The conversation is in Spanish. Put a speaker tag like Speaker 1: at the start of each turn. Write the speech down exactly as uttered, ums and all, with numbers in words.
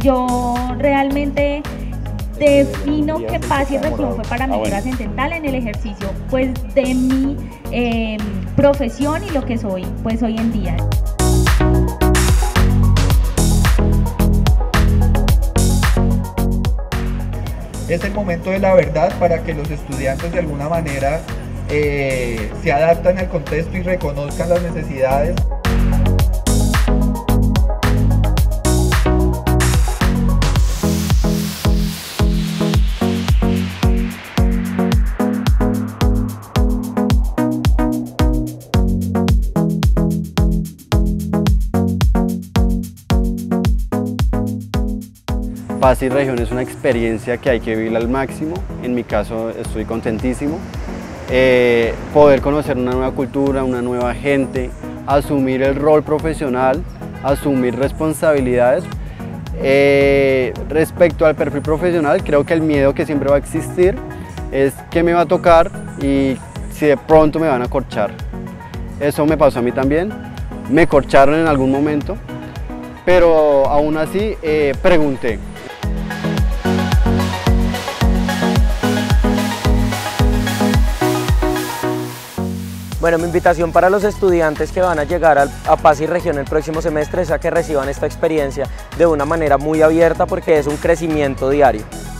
Speaker 1: yo realmente defino que paz y región fue para mí trascendental en el ejercicio pues de mi eh, profesión y lo que soy pues hoy en día.
Speaker 2: Es el momento de la verdad para que los estudiantes de alguna manera eh, se adapten al contexto y reconozcan las necesidades.
Speaker 3: Paz y Región es una experiencia que hay que vivir al máximo. En mi caso estoy contentísimo. Eh, poder conocer una nueva cultura, una nueva gente, asumir el rol profesional, asumir responsabilidades. Eh, respecto al perfil profesional, creo que el miedo que siempre va a existir es qué me va a tocar y si de pronto me van a corchar. Eso me pasó a mí también, me corcharon en algún momento, pero aún así eh, pregunté.
Speaker 4: Bueno, mi invitación para los estudiantes que van a llegar a Paz y Región el próximo semestre es a que reciban esta experiencia de una manera muy abierta porque es un crecimiento diario.